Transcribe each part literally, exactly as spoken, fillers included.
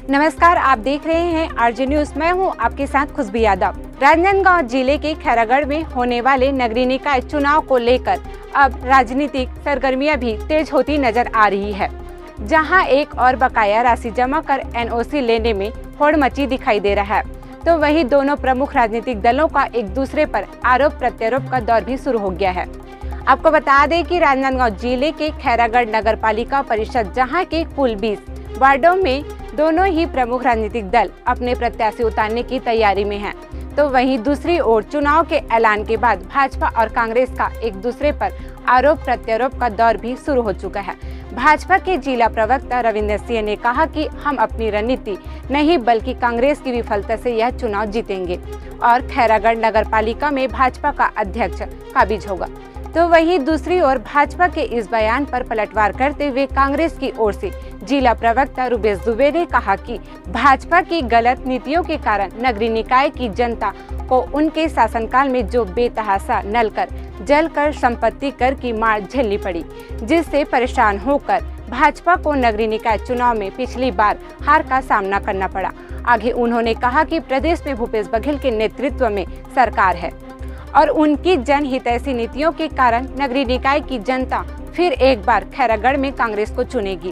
नमस्कार, आप देख रहे हैं आरजे न्यूज। मैं हूं आपके साथ खुशबू यादव। राजनांदगांव जिले के खैरागढ़ में होने वाले नगरीय निकाय चुनाव को लेकर अब राजनीतिक सरगर्मियां भी तेज होती नजर आ रही है, जहां एक और बकाया राशि जमा कर एनओसी लेने में होड़ मची दिखाई दे रहा है, तो वहीं दोनों प्रमुख राजनीतिक दलों का एक दूसरे पर आरोप प्रत्यारोप का दौर भी शुरू हो गया है। आपको बता दें कि राजनांदगांव जिले के खैरागढ़ नगर पालिका परिषद, जहां के कुल बीस वार्डों में दोनों ही प्रमुख राजनीतिक दल अपने प्रत्याशी उतारने की तैयारी में हैं, तो वहीं दूसरी ओर चुनाव के ऐलान के बाद भाजपा और कांग्रेस का एक दूसरे पर आरोप प्रत्यारोप का दौर भी शुरू हो चुका है। भाजपा के जिला प्रवक्ता रविंद्र सिंह ने कहा कि हम अपनी रणनीति नहीं बल्कि कांग्रेस की विफलता से यह चुनाव जीतेंगे और खैरागढ़ नगर पालिका में भाजपा का अध्यक्ष काबिज होगा। तो वहीं दूसरी ओर भाजपा के इस बयान पर पलटवार करते हुए कांग्रेस की ओर से जिला प्रवक्ता रुपेश दुबे ने कहा कि भाजपा की गलत नीतियों के कारण नगरीय निकाय की जनता को उनके शासनकाल में जो बेतहाशा नलकर जलकर संपत्ति कर की मार झेलनी पड़ी, जिससे परेशान होकर भाजपा को नगरीय निकाय चुनाव में पिछली बार हार का सामना करना पड़ा। आगे उन्होंने कहा कि प्रदेश में भूपेश बघेल के नेतृत्व में सरकार है और उनकी जनहितैषी नीतियों के कारण नगरीय निकाय की जनता फिर एक बार खैरागढ़ में कांग्रेस को चुनेगी।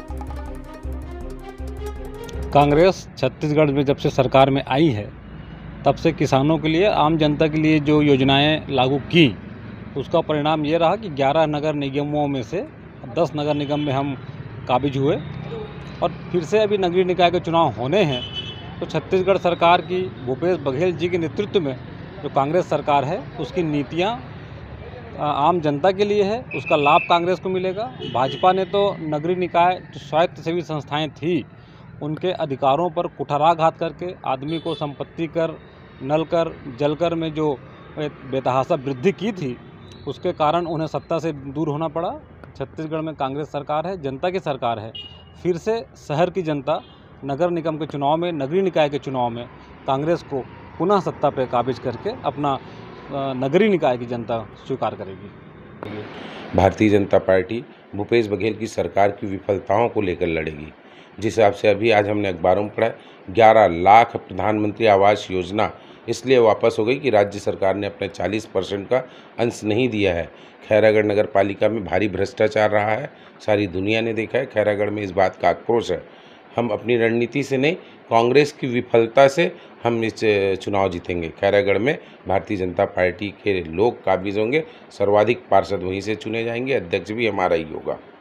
कांग्रेस छत्तीसगढ़ में जब से सरकार में आई है, तब से किसानों के लिए, आम जनता के लिए जो योजनाएं लागू की, उसका परिणाम ये रहा कि ग्यारह नगर निगमों में से दस नगर निगम में हम काबिज हुए और फिर से अभी नगरीय निकाय के चुनाव होने हैं। तो छत्तीसगढ़ सरकार की, भूपेश बघेल जी के नेतृत्व में जो कांग्रेस सरकार है, उसकी नीतियां आम जनता के लिए है, उसका लाभ कांग्रेस को मिलेगा। भाजपा ने तो नगरीय निकाय जो स्वायत्त सेवी संस्थाएं थी, उनके अधिकारों पर कुठाराघात करके आदमी को संपत्ति कर, नल कर, जल कर में जो बेतहाशा वृद्धि की थी, उसके कारण उन्हें सत्ता से दूर होना पड़ा। छत्तीसगढ़ में कांग्रेस सरकार है, जनता की सरकार है। फिर से शहर की जनता नगर निगम के चुनाव में, नगरीय निकाय के चुनाव में कांग्रेस को पुनः सत्ता पर काबिज करके अपना नगरीय निकाय की जनता स्वीकार करेगी। भारतीय जनता पार्टी भूपेश बघेल की सरकार की विफलताओं को लेकर लड़ेगी। जिस हिसाब से अभी आज हमने अखबारों में पढ़ा, ग्यारह लाख प्रधानमंत्री आवास योजना इसलिए वापस हो गई कि राज्य सरकार ने अपने चालीस परसेंट का अंश नहीं दिया है। खैरागढ़ नगर पालिका में भारी भ्रष्टाचार रहा है, सारी दुनिया ने देखा है। खैरागढ़ में इस बात का आक्रोश है। हम अपनी रणनीति से नहीं, कांग्रेस की विफलता से हम इस चुनाव जीतेंगे। खैरागढ़ में भारतीय जनता पार्टी के लोग काबिज होंगे, सर्वाधिक पार्षद वहीं से चुने जाएंगे, अध्यक्ष भी हमारा ही होगा।